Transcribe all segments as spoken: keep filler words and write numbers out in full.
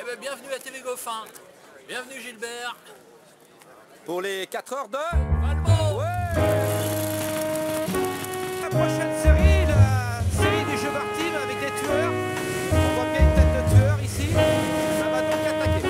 ben, bienvenue à T V Goffin. Bienvenue Gilbert. Pour les quatre heures de... Valmont. Ouais. La prochaine série, la série du jeu Martine avec des tueurs. On voit bien une tête de tueur ici. Ça va donc attaquer.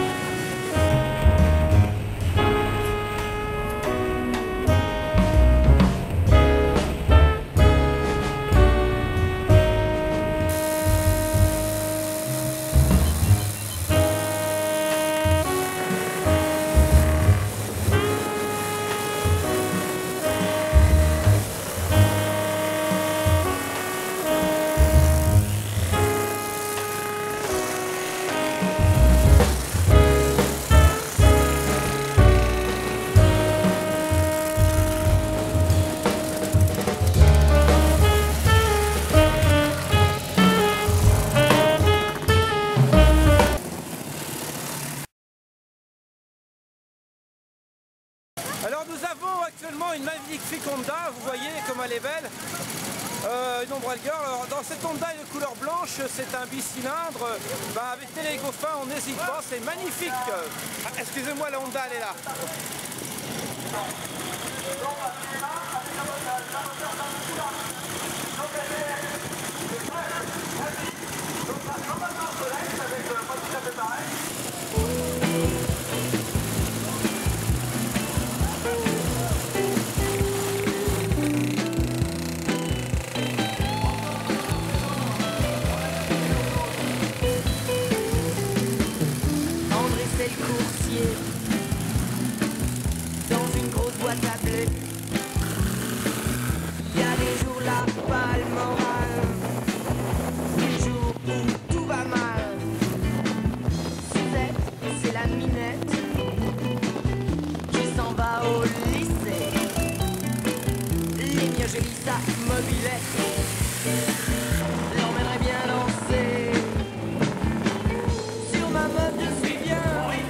Alors nous avons actuellement une magnifique Honda, vous voyez comme elle est belle, euh, une Ombrelle Girl. Alors, dans cette Honda de couleur blanche, c'est un bicylindre, bah, avec Télé Goffin on n'hésite pas, c'est magnifique. Ah, excusez-moi, la Honda elle est là. C'est le coursier dans une grosse boîte à blé. Il y a des jours là, pas le moral, des jours où tout va mal. Suzette, c'est la minette qui s'en va au lycée. Les mieux jolies sacs mobilettes l'emmènerait bien danser. Sur ma meuf, je suis bien.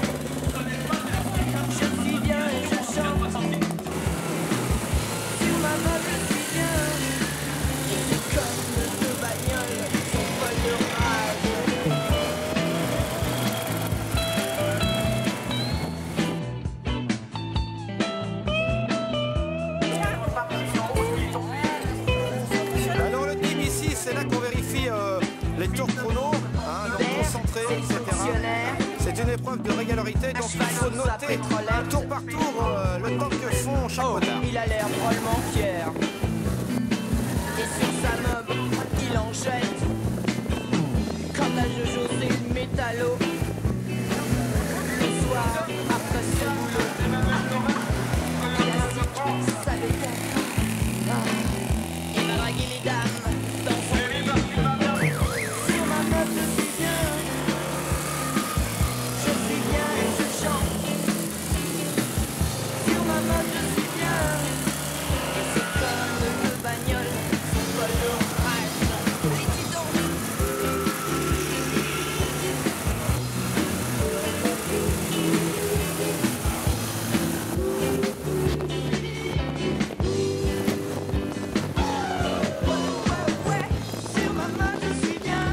Alors le team ici, c'est là qu'on vérifie euh, les tours chrono, hein, donc concentré, et cetera. C'est une épreuve de régularité, donc il faut noter tour par tour euh, le temps que font chaque motard. Il a l'air drôlement fier. Et sur sa mob, il en jette. Comme la Jojo, c'est le métallo. Le soir, après ce boulot, classique, ça dépend. Ah. Il va draguer les dames dans son lit. Sur ma mob, je suis bien. Je suis bien et je chante. Sur ma mob, je suis bien. Et c'est comme deux bagnoles, son bol de rage. Et dis donc. Ouais, ouais, sur ma mob, je suis bien.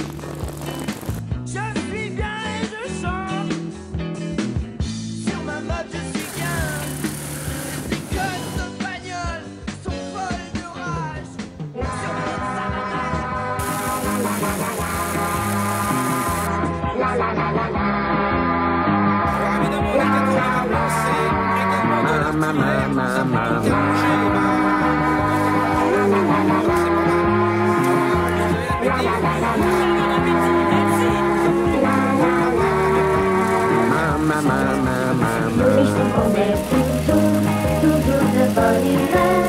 Je suis bien et je chante. Sur ma mob, je suis bien. Ces connes de bagnoles sont folles de rage. Sur ma mob, ça va mal. Alors évidemment, les quatre heures de c'est également de l'artillerie, nous avons interrogé les Ils sont qu'on est toujours, toujours de bonne humeur.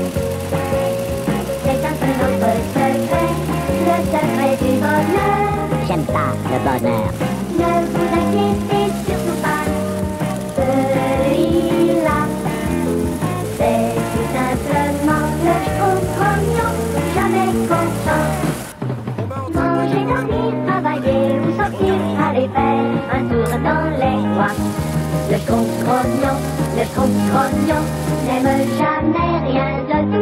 C'est un peu notre secret, le secret du bonheur. J'aime pas le bonheur. Ne vous inquiétez surtout pas, celui-là, c'est tout simplement le schtroumpf-grognon, jamais content. Manger, dormir, travailler ou sortir, aller faire un tour dans les bois. Le schtroumpf-grognon, le schtroumpf-grognon n'aime jamais rien de tout